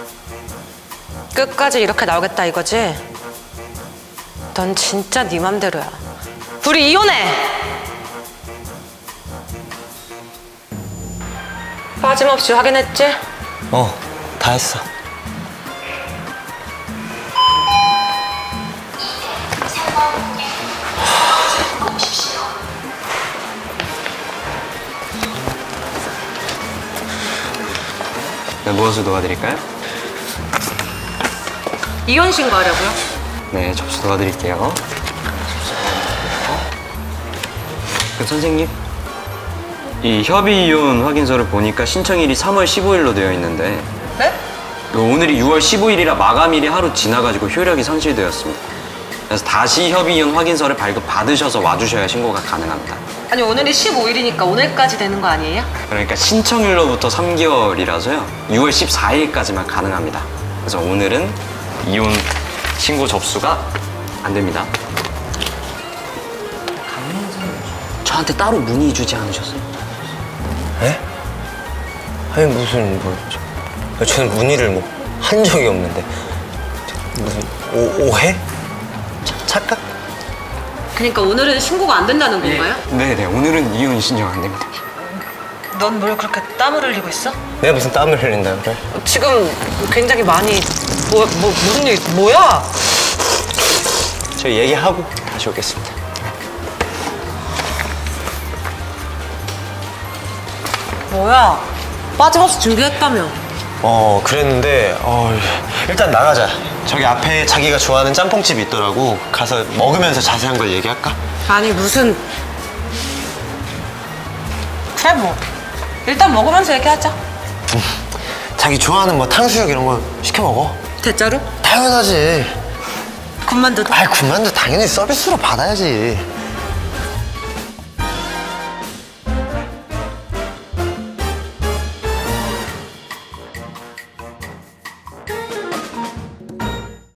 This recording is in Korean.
끝까지 이렇게 나오겠다 이거지? 넌 진짜 네 맘대로야. 둘이 이혼해! 빠짐없이 확인했지? 다 했어. 네, 무엇을 도와드릴까요? 이혼 신고하려고요? 네, 접수 도와드릴게요. 선생님, 이 협의 이혼 확인서를 보니까 신청일이 3월 15일로 되어 있는데 네? 오늘이 6월 15일이라 마감일이 하루 지나가지고 효력이 상실되었습니다. 그래서 다시 협의 이혼 확인서를 발급받으셔서 와주셔야 신고가 가능합니다. 아니 오늘이 15일이니까 오늘까지 되는 거 아니에요? 그러니까 신청일로부터 3개월이라서요. 6월 14일까지만 가능합니다. 그래서 오늘은 이혼 신고 접수가 안 됩니다. 저한테 따로 문의 주지 않으셨어요? 에? 아니 무슨 저는 문의를 한 적이 없는데 무슨 오해? 착각? 그러니까 오늘은 신고가 안 된다는 건가요? 네네, 오늘은 이혼 신청 안 됩니다. 넌 뭘 그렇게 땀을 흘리고 있어? 내가 무슨 땀을 흘린다 그래? 지금 굉장히 많이 무슨 일 뭐야? 저 얘기하고 다시 오겠습니다. 뭐야? 빠짐없이 준비했다며. 그랬는데 일단 나가자. 저기 앞에 자기가 좋아하는 짬뽕집이 있더라고. 가서 먹으면서 자세한 걸 얘기할까? 아니 무슨 그래 뭐 일단 먹으면서 얘기하자. 자기 좋아하는 탕수육 이런 거 시켜 먹어. 대짜로? 당연하지. 군만두도? 군만두 당연히 서비스로 받아야지.